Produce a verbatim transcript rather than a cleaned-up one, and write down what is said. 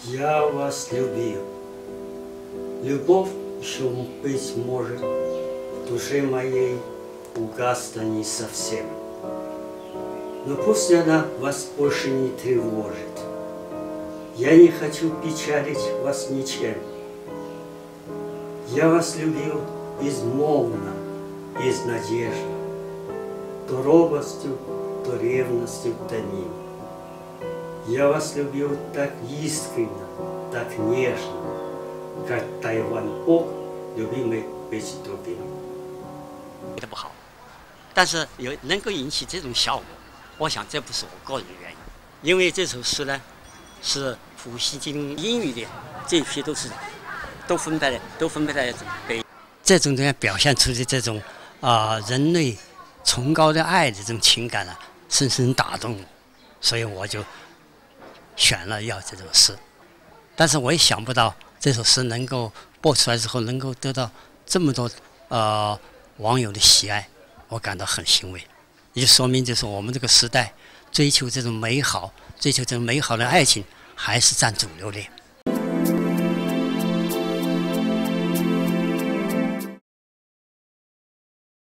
Я вас любил. Любовь еще, быть может, в душе моей угасла не совсем. Но пусть она вас больше не тревожит. Я не хочу печалить вас ничем. Я вас любил безмолвно, без надежды, то робостью, то ревностью томим. Я вас любил так искренно, так нежно, как Тайвань Бог, любимый быть другим。 的不好，但是有能够引起这种效果，我想这不是我个人的原因，因为这首诗呢是普希金英语的，这批都是都分配都分配在北，这种这样表现出的这种啊、呃、人类崇高的爱的这种情感呢，深深打动我，所以我就选了要这首诗。但是我也想不到这首诗能够播出来之后能够得到这么多呃网友的喜爱，我感到很欣慰。也就说明就是我们这个时代追求这种美好，追求这种美好的爱情还是占主流的。